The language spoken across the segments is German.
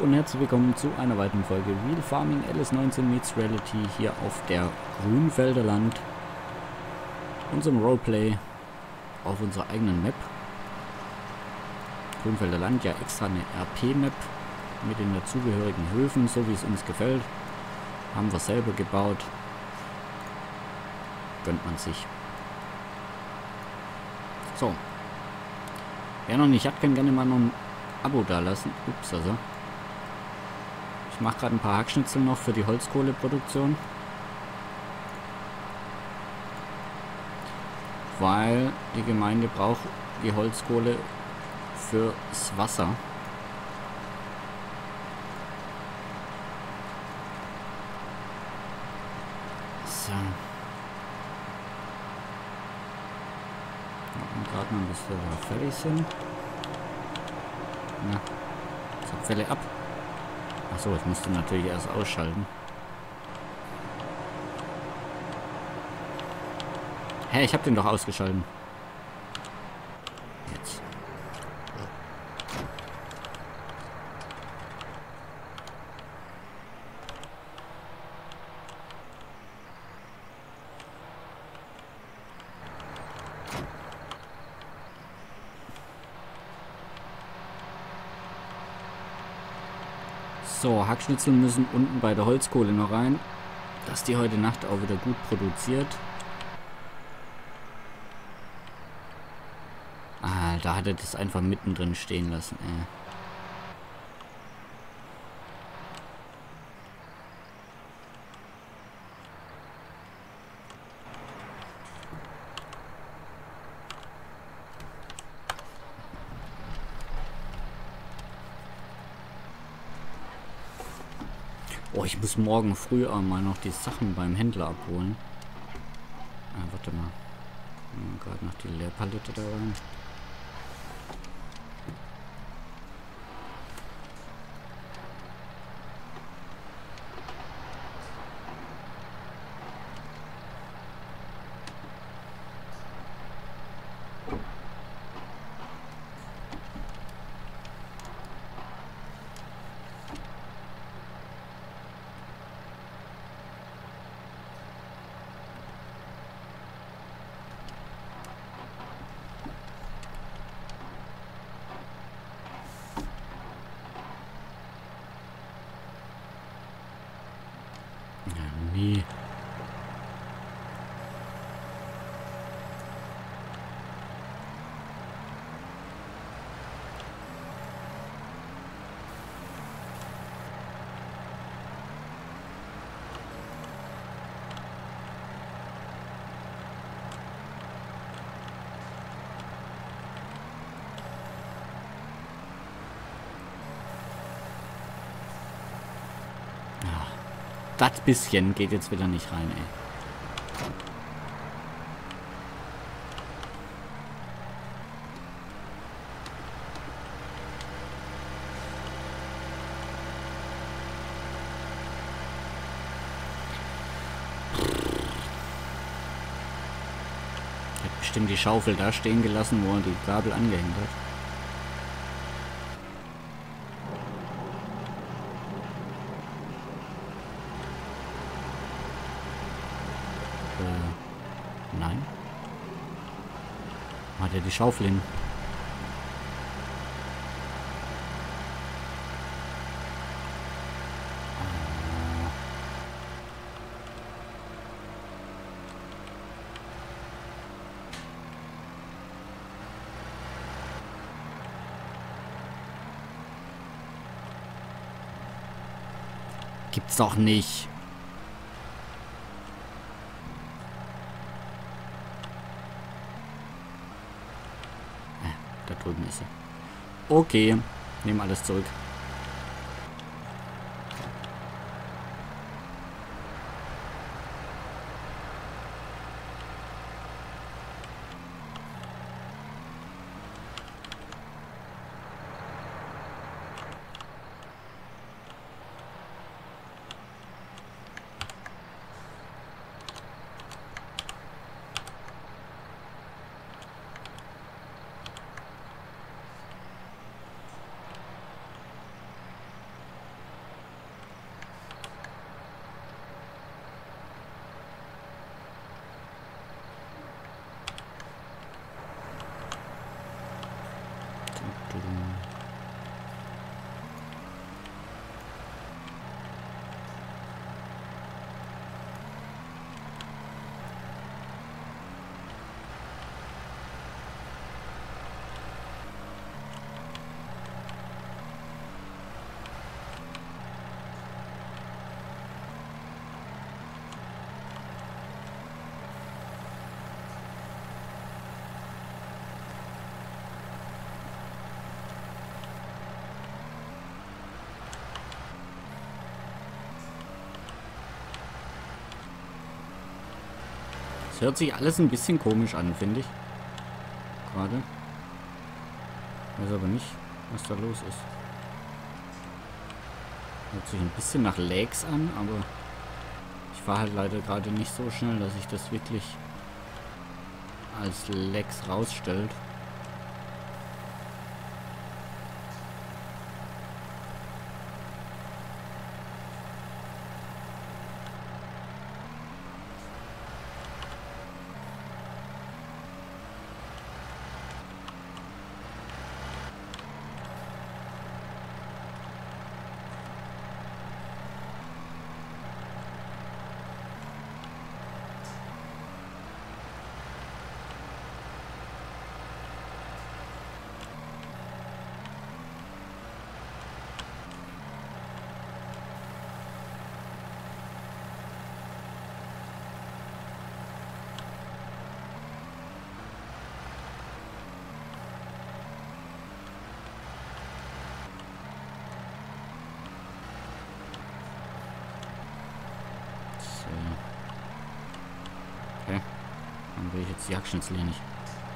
und herzlich willkommen zu einer weiteren Folge Real Farming LS19 meets Reality hier auf der Grünfelder Land. Unserem Roleplay auf unserer eigenen Map. Grünfelder Land, ja extra eine RP-Map mit den dazugehörigen Höfen, so wie es uns gefällt. Haben wir selber gebaut. Gönnt man sich. So. Wer noch nicht hat, kann gerne mal noch ein Abo da lassen. Ups, also. Ich mache gerade ein paar Hackschnitzel noch für die Holzkohleproduktion. Weil die Gemeinde braucht die Holzkohle fürs Wasser. So. Gerade mal, bis wir fertig sind. Na, so, Abfälle ab. Achso, ich musste natürlich erst ausschalten. Hä, ich habe den doch ausgeschalten. Jetzt. So, Hackschnitzel müssen unten bei der Holzkohle noch rein, dass die heute Nacht auch wieder gut produziert. Ah, da hat er das einfach mittendrin stehen lassen, ey. Oh, ich muss morgen früh mal noch die Sachen beim Händler abholen. Ah, warte mal. Gerade noch die Leerpalette da rein. Nee. Das bisschen geht jetzt wieder nicht rein, ey. Hat bestimmt die Schaufel da stehen gelassen, wo er die Gabel angehängt hat. Nein. Hat er die Schaufel hin? Gibt's doch nicht. Da drüben ist sie. Okay, nehmen alles zurück. hört sich alles ein bisschen komisch an, finde ich. Gerade. Weiß aber nicht, was da los ist. Hört sich ein bisschen nach Lags an, aber ich fahre halt leider gerade nicht so schnell, dass sich das wirklich als Lags rausstellt. Okay. Dann will ich jetzt die Jagdschnitzel nicht.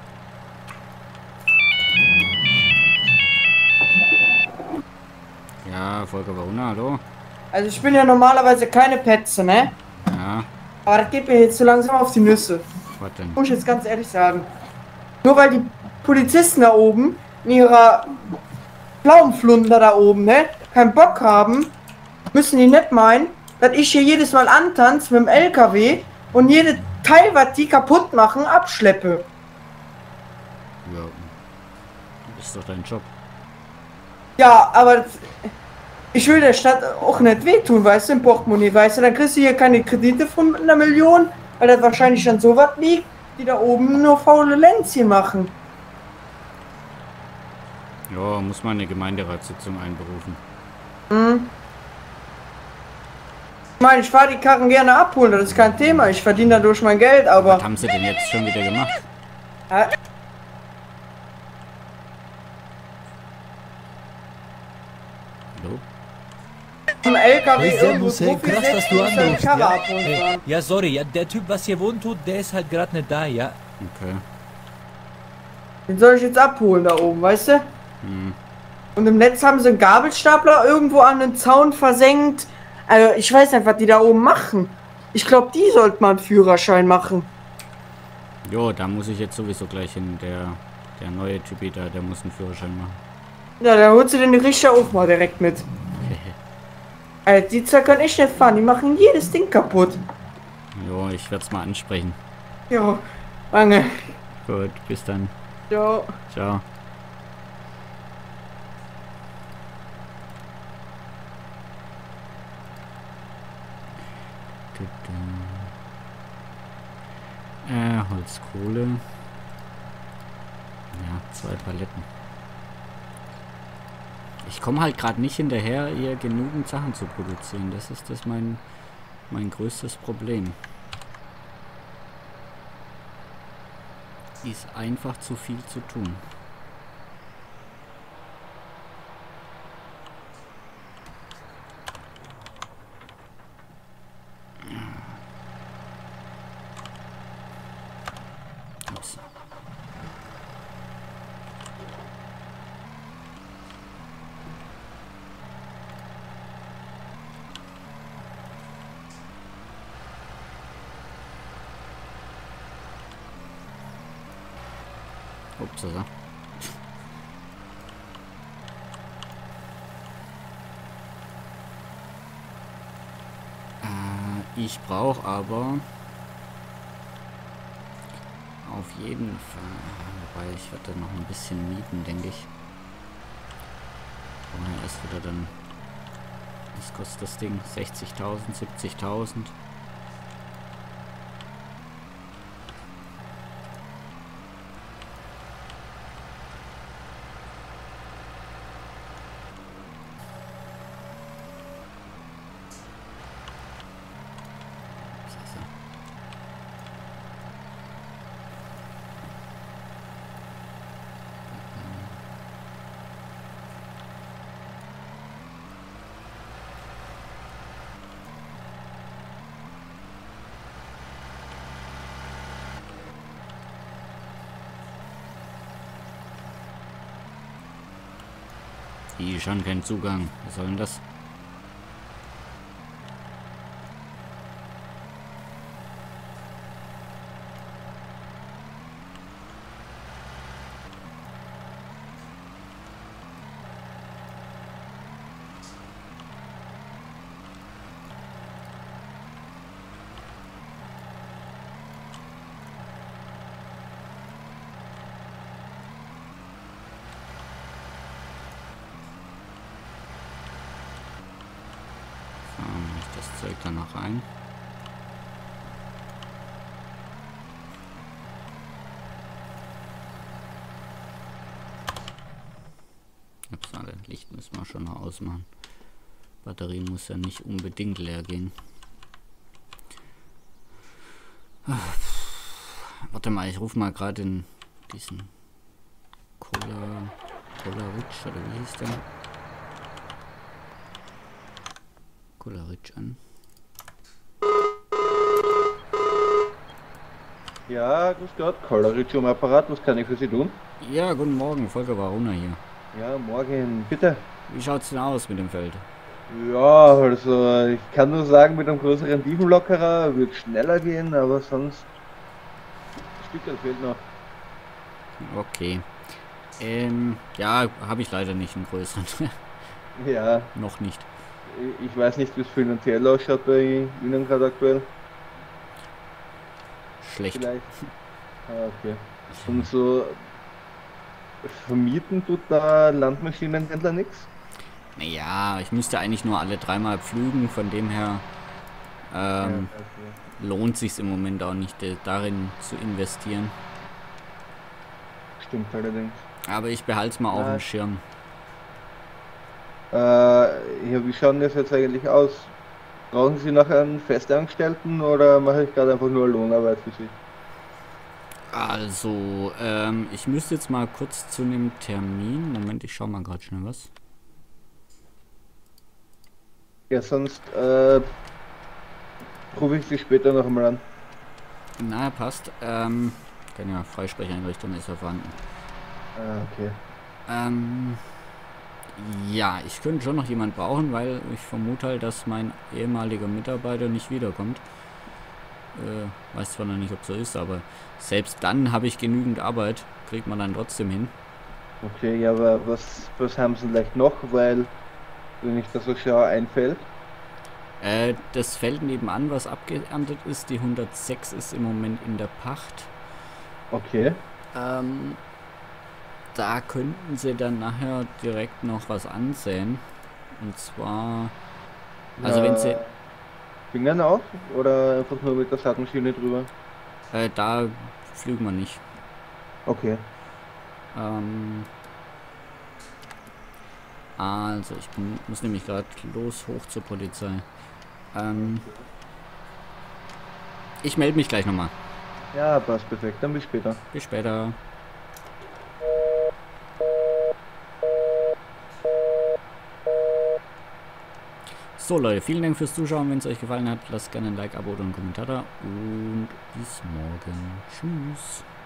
Ja, Volker Baruna, hallo? Also ich bin ja normalerweise keine Petze, ne? Ja, Aber das geht mir jetzt so langsam auf die Nüsse. was denn? Muss ich jetzt ganz ehrlich sagen. Nur weil die Polizisten da oben in ihrer Pflaumenflunder da oben, ne? Keinen Bock haben, müssen die nicht meinen, dass ich hier jedes Mal antanze mit dem LKW und jede Teil, was die kaputt machen, abschleppe. Ja, das ist doch dein Job. Ja, aber ich will der Stadt auch nicht wehtun, weißt du, im Portemonnaie, weißt du, dann kriegst du hier keine Kredite von 1 Million, weil das wahrscheinlich an sowas liegt, die da oben nur faule Lenzchen machen. Ja, muss man eine Gemeinderatssitzung einberufen. Ich meine, ich fahre die Karren gerne abholen, das ist kein Thema, ich verdiene dadurch mein Geld, aber... Was haben sie denn jetzt schon wieder gemacht? Ja, Hallo? im LKW Hey, irgendwo Servus, hey, krass, dass du muss dann die anrufst, Karre ja? abholen Hey, fahren. ja, sorry, ja, der Typ, was hier wohnt tut, der ist halt gerade nicht da, ja? Okay. Den soll ich jetzt abholen da oben, weißt du? Hm. Und im Netz haben sie einen Gabelstapler irgendwo an den Zaun versenkt. Also ich weiß nicht, was die da oben machen. Ich glaube, die sollten mal einen Führerschein machen. Jo, da muss ich jetzt sowieso gleich hin. Der neue Typi da, der muss einen Führerschein machen. Ja, dann holst du den Richter auch mal direkt mit. Also die zwei können echt nicht fahren, die machen jedes Ding kaputt. Jo, ich werde es mal ansprechen. Ja, lange. Gut, bis dann. Ja. Ciao. Holzkohle. Ja, 2 Paletten. Ich komme halt gerade nicht hinterher, ihr genügend Sachen zu produzieren. Das ist mein größtes Problem. Ist einfach zu viel zu tun. Ups. Upsala. Ich brauche aber auf jeden Fall, wobei ich werde noch ein bisschen mieten, denke ich. Vorher erst wieder dann, was kostet das Ding? 60.000, 70.000. Wie, schon kein Zugang. Was soll denn das? Das Zeug dann noch rein. Upsala, Licht müssen wir schon noch ausmachen. Batterie muss ja nicht unbedingt leer gehen. Warte mal, ich rufe mal gerade in diesen Coleridge, oder wie hieß der? Coleridge an. Ja, grüß Gott, Coleridge am Apparat, was kann ich für Sie tun? Ja, guten Morgen, Volker Waruna hier. Ja, morgen, bitte. Wie schaut's denn aus mit dem Feld? Ja, also ich kann nur sagen, mit einem größeren Tiefenlockerer wird schneller gehen, aber sonst ein Stück fehlt noch. Okay. Ja, habe ich leider nicht einen größeren. Ja, Noch nicht. ich weiß nicht, wie es finanziell ausschaut bei Ihnen gerade aktuell. Schlecht. Vielleicht. Ah, okay. Und so vermieten tut da Landmaschinenhändler nichts? Naja, ich müsste eigentlich nur alle 3-mal pflügen, von dem her Okay. lohnt sich's im Moment auch nicht, darin zu investieren. Stimmt allerdings. Aber ich behalte es mal auf dem Schirm. Ja, wie schaut das jetzt eigentlich aus? Brauchen Sie noch einen Festangestellten oder mache ich gerade einfach nur Lohnarbeit für Sie? Also, ich müsste jetzt mal kurz zu einem Termin. Moment, ich schau mal gerade schnell was. Ja, sonst rufe ich Sie später noch einmal an. Na, passt. Kann ja, Freisprecheinrichtung ist ja vorhanden. Ah, okay. Ja, ich könnte schon noch jemand brauchen, weil ich vermute halt, dass mein ehemaliger Mitarbeiter nicht wiederkommt. Weiß zwar noch nicht, ob so ist, aber selbst dann habe ich genügend Arbeit. Kriegt man dann trotzdem hin. Okay, ja, aber was haben Sie vielleicht noch, weil, wenn ich das so schaue, einfällt? Das Feld nebenan, was abgeerntet ist, die 106 ist im Moment in der Pacht. Okay. Da könnten sie dann nachher direkt noch was ansehen. Und zwar, also wenn sie, Fingern auf oder einfach nur mit der Saatmaschine drüber? da flügen wir nicht. Okay. Also ich muss nämlich gerade hoch zur Polizei. Ich melde mich gleich nochmal. Ja, passt perfekt. Dann bis später. Bis später. So Leute, vielen Dank fürs Zuschauen. Wenn es euch gefallen hat, lasst gerne ein Like, Abo oder einen Kommentar da. Und bis morgen. Tschüss.